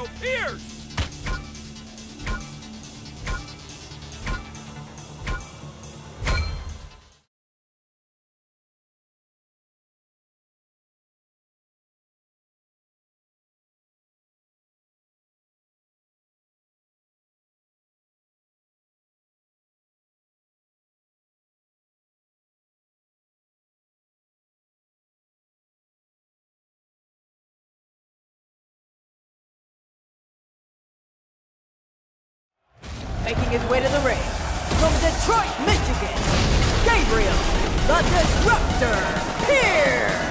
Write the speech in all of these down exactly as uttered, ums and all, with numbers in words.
Pierce! Making his way to the ring, from Detroit, Michigan, Gabriel, the Disruptor, Pierce!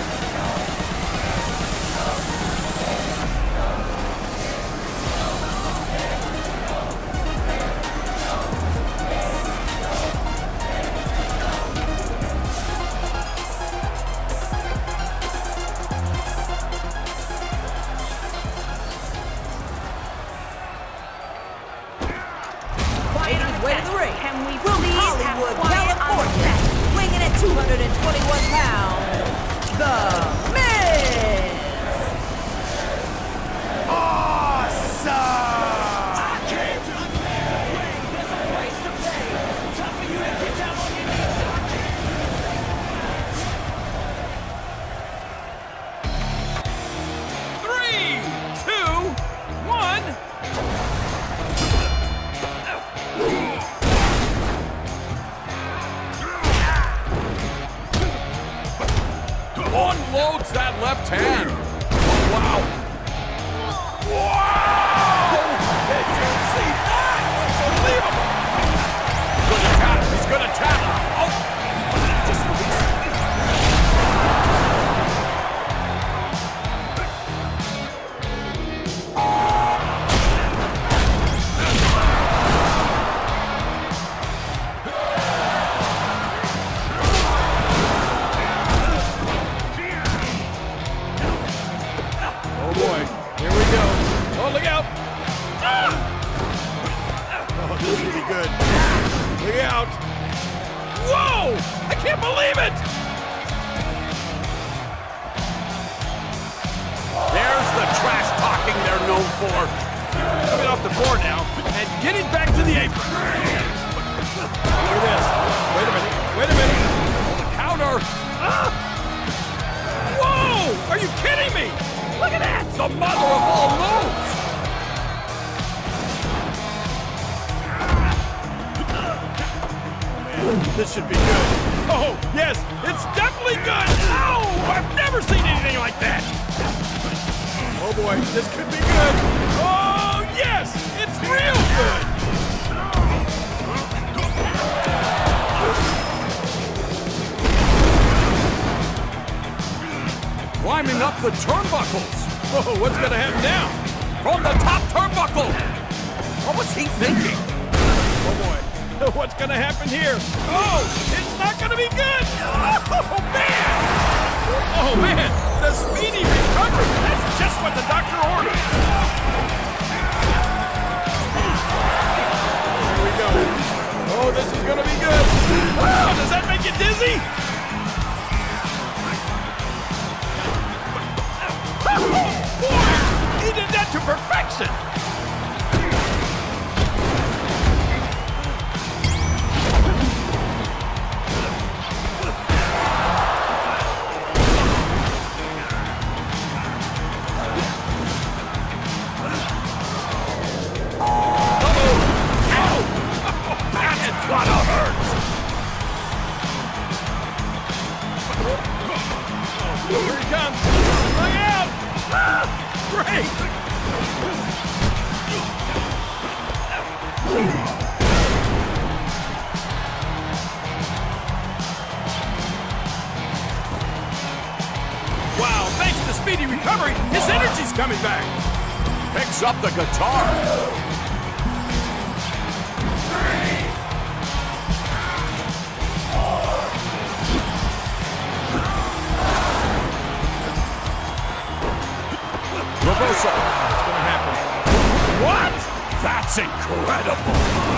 Way to the ring. Can we from Hollywood, California, weighing in at two hundred twenty-one pounds, The Miz! Awesome! I came to the ring. There's a price to pay. Time for you to get down on your knees. Three, two, one. Unloads that left hand. Wow. Wow! Did you see that? Unbelievable. Gonna tap. He's gonna tap. Oh. Just release it. Good. Look out. Whoa! I can't believe it! There's the trash talking they're known for. Coming off the floor now and getting back to the apron. Look at this. Wait a minute. Wait a minute. Oh, the counter. Ah! Whoa! Are you kidding me? Look at that! The mother of all moves! This should be good. Oh, yes, it's definitely good. Ow! I've never seen anything like that. Oh, boy, this could be good. Oh, yes, it's real good. Climbing up the turnbuckles. Oh, what's going to happen now? From the top turnbuckle. What was he thinking? Oh, boy. What's gonna happen here? Oh, it's not gonna be good! Oh, man! Oh, man! The speedy recovery! That's just what the doctor ordered! Here we go. Oh, this is gonna be good! Wow, does that make you dizzy? Oh, boy! He did that to perfection! Here he comes! Look out! Ah, great! Wow, thanks to speedy recovery, his energy's coming back! Picks up the guitar! Reversal. What's going to happen? What? That's incredible.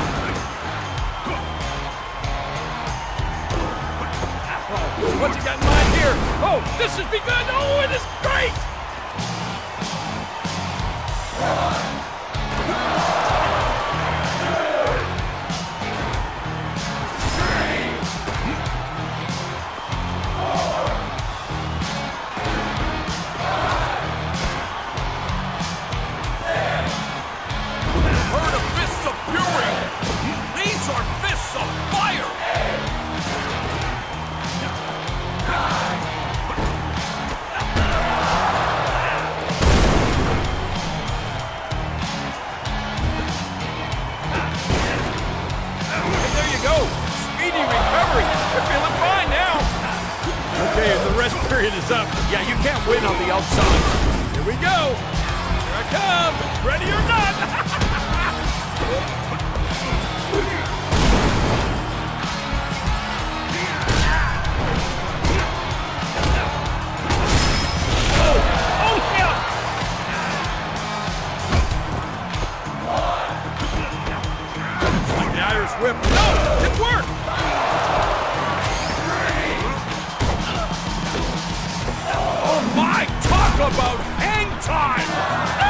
Oh, what's he got in mind here? Oh, this has begun. Oh, it is great. Heard of fists of fury? These are fists of fire! And there you go! Speedy recovery! You're feeling fine now! Okay, and the rest period is up. Yeah, you can't win on the outside. Here we go! Here I come! Ready or not! The Irish whip. No! It worked! Oh my! Talk about hang time!